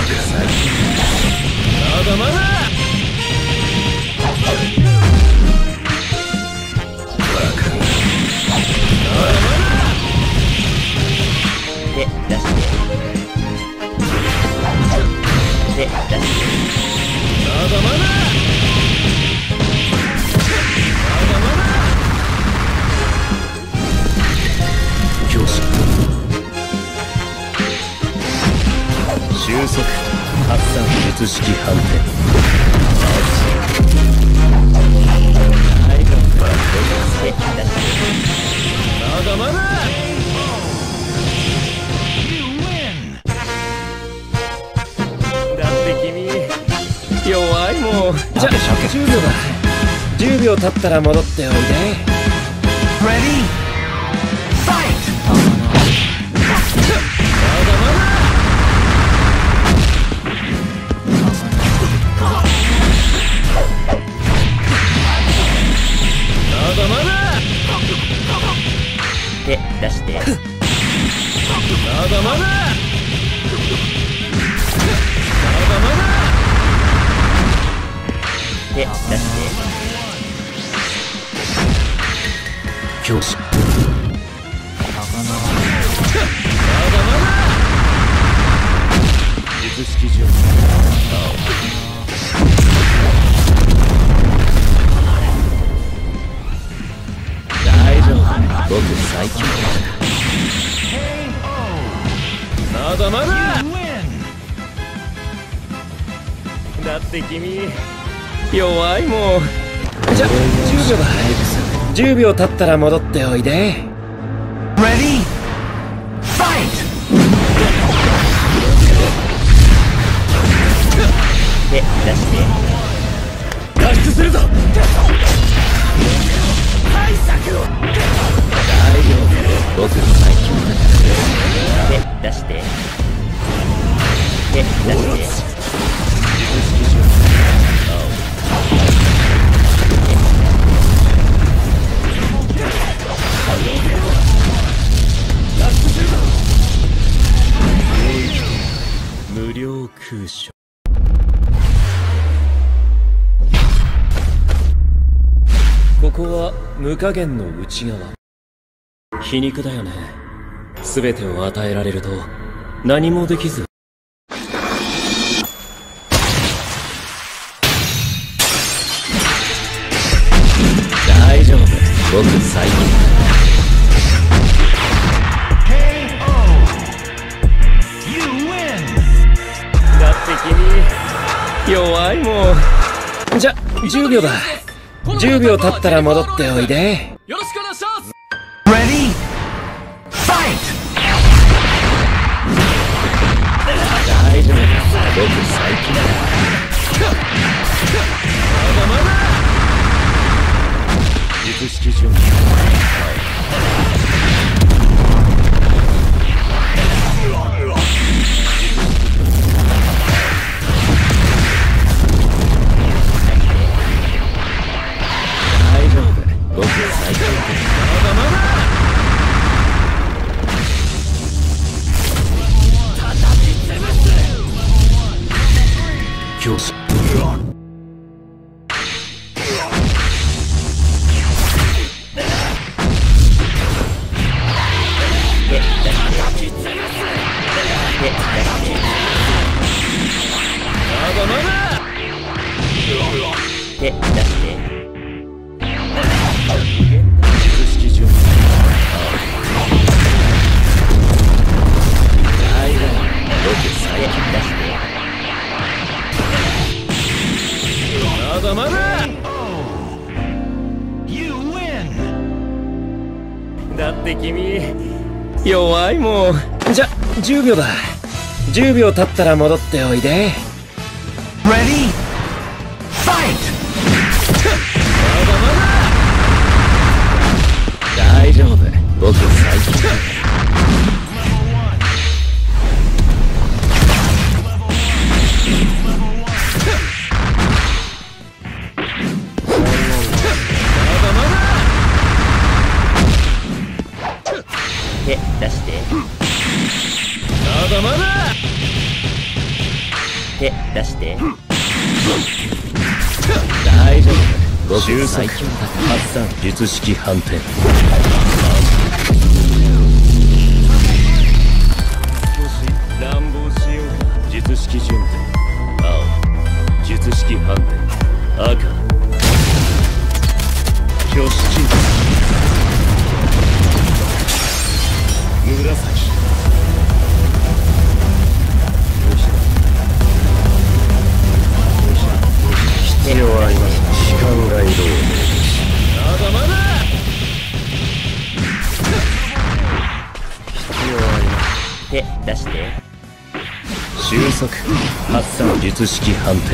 最近まだまだで、出して。で、出して。 まだまだまだまだ教師収束発散術式反転で、出して。 まだまだだって君弱いもん。じゃ10秒だ。10秒経ったら戻っておいで。 Ready? Fight! まだまだで、出して。 まだまだまだまだで、出して。 教師まだまだ術式上大丈夫。僕最強だ。まだまだだって君弱いもん。じゃ10秒だ。10秒経ったら戻っておいで。 Ready? Fight! で、出して。 脱出するぞ。対策を。大丈夫。僕最強だ。 で、出して。で、出して。 術式上無料空所。ここは無加減の内側。皮肉だよね。全てを与えられると何もできず。大丈夫。僕最強だって君弱いもん。じゃ10秒だ。10秒経ったら戻っておいで。よろしくお願いします。 Ready? Fight! 大丈夫。僕最強だ。まだまだ術式上僕最強だ。まだまだ教師まだまだで、出して。 術式上大丈夫。僕最強出して。 まだまだ You win! だって君弱いもん。じゃ10秒だ。10秒経ったら戻っておいで。 Ready? Fight! まだまだ大丈夫。僕最強だ。 で、出して。 まだまだ手出して。 大丈夫。 僕収束最強だから。 発散術式反転。少し乱暴しようか。術式順転。青術式反転。赤挙式紫。 必要ありません。 時間が移動。まだまだ。 必要ありません。手出して。 収束発散術式反転。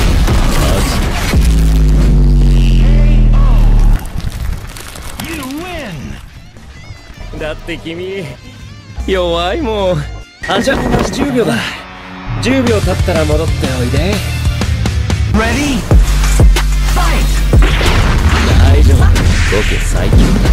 You win! だって君弱いもん。じゃ10秒だ。10秒経ったら戻っておいで。 Ready? Fight! 大丈夫。僕最強だ。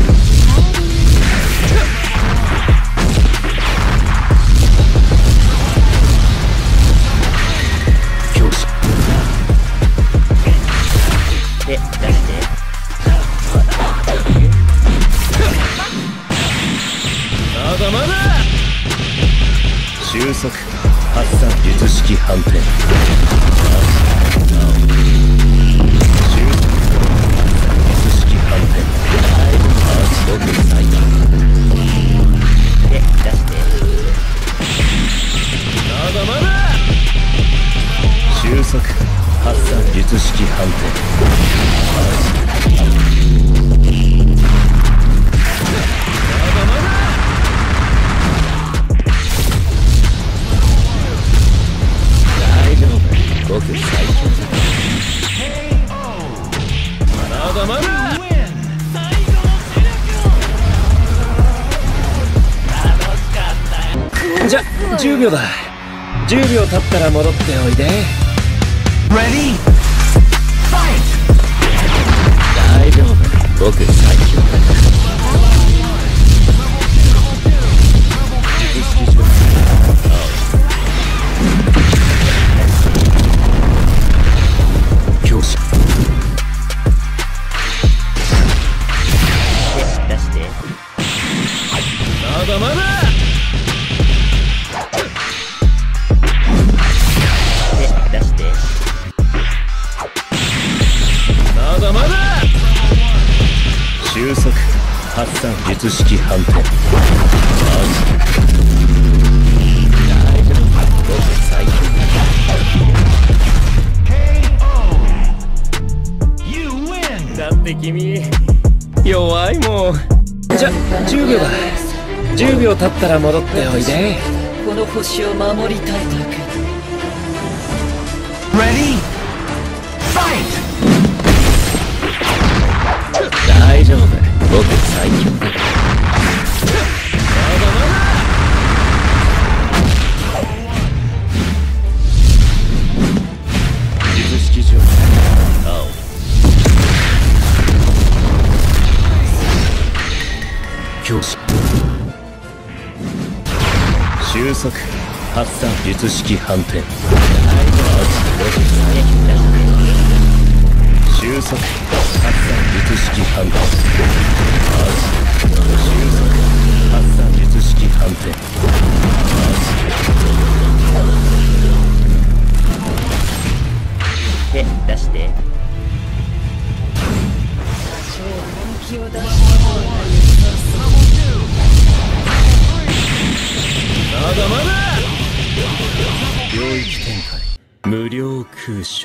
教師手出して。 まだまだ。収束発散術式反転。僕最強。 手出して。 まだまだ。収束発散術式反転。まだまだ。大丈夫。僕最強だ。まだまだ。じゃ10秒だ。10秒経ったら戻っておいで。 Ready? Fight! 大丈夫。僕最強だ。術式上教師手出して。 まだまだ。 手出して。 まだまだ。収束発散術式反転。大丈夫。僕最強だ。 KO! You win! だって君弱いもん。じゃ10秒だ。10秒経ったら戻っておいで。 この星を守りたいだけ。 Ready? Fight! 大丈夫。僕最強だ。まだまだ。術式上青教師収束発散術式反転。収束発散術式反転。収束発散術式反転。 手出して。 本気を出した方がまだまだ。領域展開無料空所。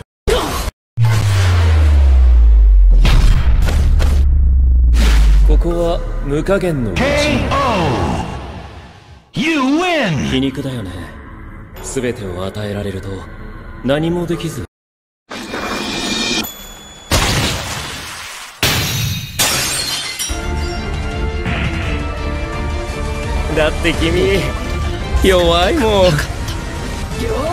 ここは無加減の道。 KO! You win! 皮肉だよね。全てを与えられると何もできず。だって君弱いもん。